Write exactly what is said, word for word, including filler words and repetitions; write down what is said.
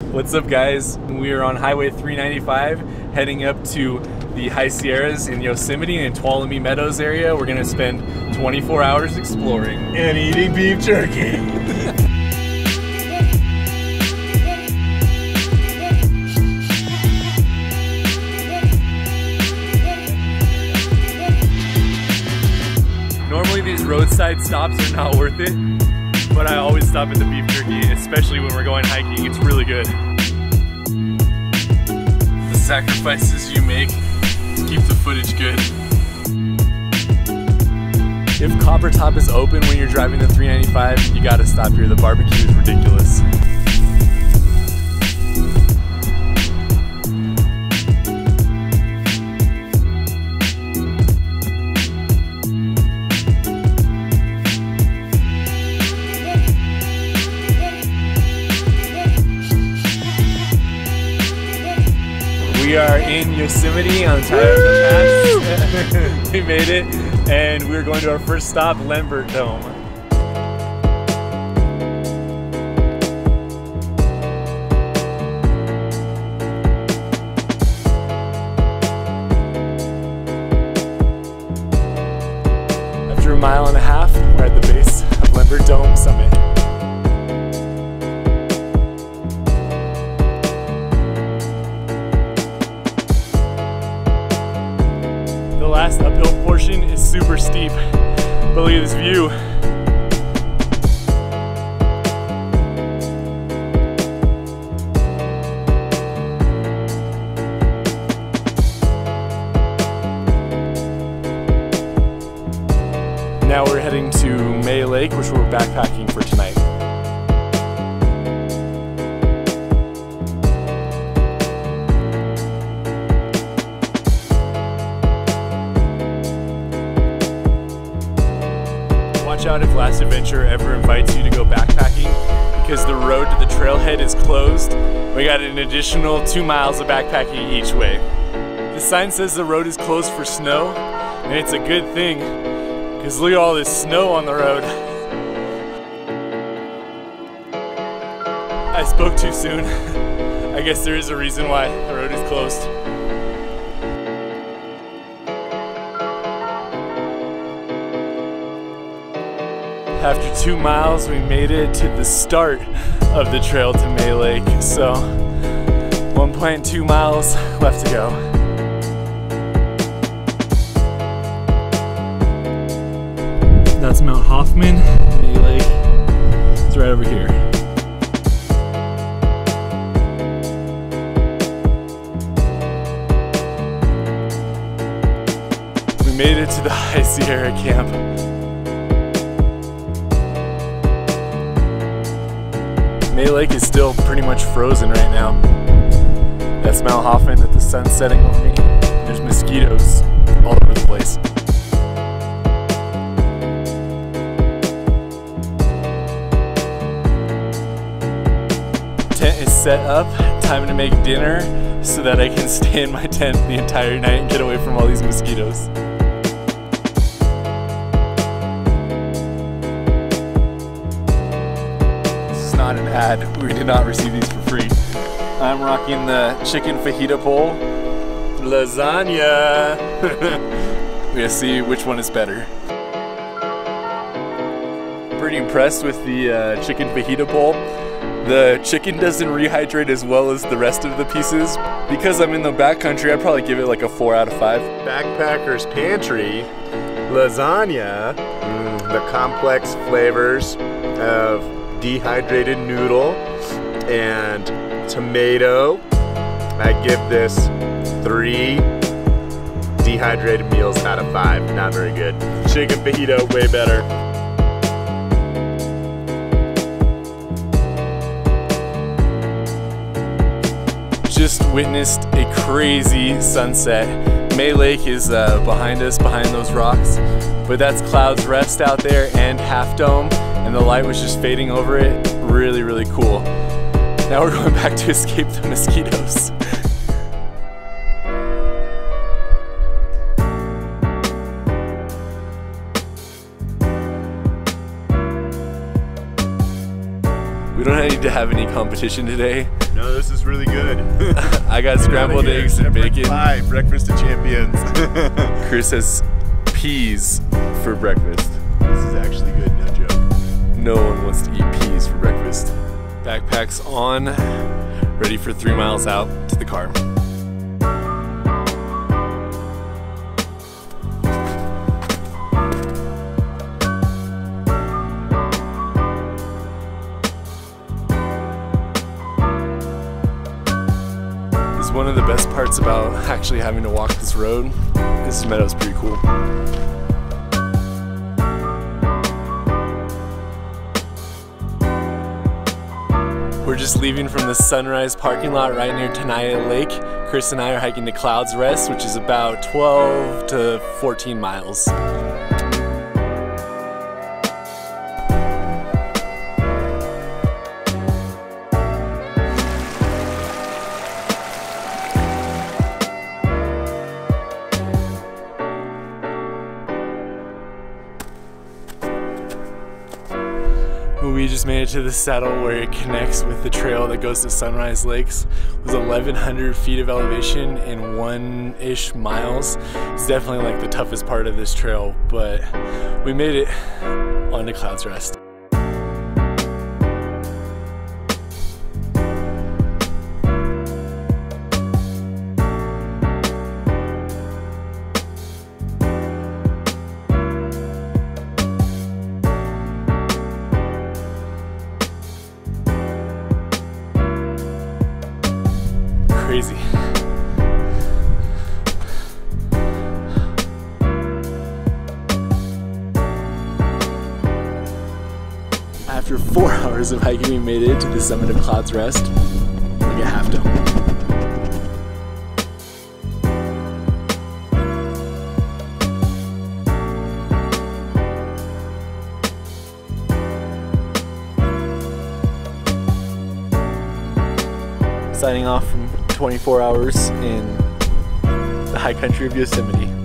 What's up, guys? We are on Highway three ninety-five heading up to the High Sierras in Yosemite and Tuolumne Meadows area. We're gonna spend twenty-four hours exploring and eating beef jerky. Normally these roadside stops are not worth it, but I always stop at the beef jerky, especially when we're going hiking. It's really good. The sacrifices you make keep the footage good. If Copper Top is open when you're driving the three ninety-five, you gotta stop here. The barbecue is ridiculous. We are in Yosemite on Tioga Pass. We made it, and we're going to our first stop, Lembert Dome. After a mile and a half, we're at the base of Lembert Dome summit. The last uphill portion is super steep, but look at this view. Now we're heading to May Lake, which we're backpacking for tonight. Watch out if Last Adventure ever invites you to go backpacking, because the road to the trailhead is closed. We got an additional two miles of backpacking each way. The sign says the road is closed for snow, and it's a good thing, because look at all this snow on the road. I spoke too soon. I guess there is a reason why the road is closed. After two miles, we made it to the start of the trail to May Lake. So one point two miles left to go. That's Mount Hoffman. May Lake is right over here. We made it to the High Sierra camp. May Lake is still pretty much frozen right now. That's Mount Hoffman with the sun setting over me. There's mosquitoes all over the place. Tent is set up, time to make dinner so that I can stay in my tent the entire night and get away from all these mosquitoes. Not an ad. We did not receive these for free. I'm rocking the chicken fajita bowl. Lasagna. We're gonna see which one is better. Pretty impressed with the uh, chicken fajita bowl. The chicken doesn't rehydrate as well as the rest of the pieces. Because I'm in the backcountry, I'd probably give it like a four out of five. Backpacker's Pantry lasagna. Mm, the complex flavors of dehydrated noodle and tomato. I give this three dehydrated meals out of five. Not very good. Chicken fajita, way better. Just witnessed a crazy sunset. May Lake is uh, behind us, behind those rocks, but that's Cloud's Rest out there and Half Dome, and the light was just fading over it. Really, really cool. Now we're going back to escape the mosquitoes. We don't need to have any competition today. No, this was really good. I got scrambled eggs and bacon. Pie, breakfast of champions. Chris has peas for breakfast. This is actually good, no joke. No one wants to eat peas for breakfast. Backpacks on, ready for three miles out to the car. One of the best parts about actually having to walk this road. This meadow's pretty cool. We're just leaving from the Sunrise parking lot right near Tenaya Lake. Chris and I are hiking to Clouds Rest, which is about twelve to fourteen miles. We just made it to the saddle where it connects with the trail that goes to Sunrise Lakes. It was eleven hundred feet of elevation in one-ish miles. It's definitely like the toughest part of this trail, but we made it onto Clouds Rest. Crazy. After four hours of hiking, we made it to the summit of Clouds Rest, like a half dome. Signing off from twenty-four hours in the high country of Yosemite.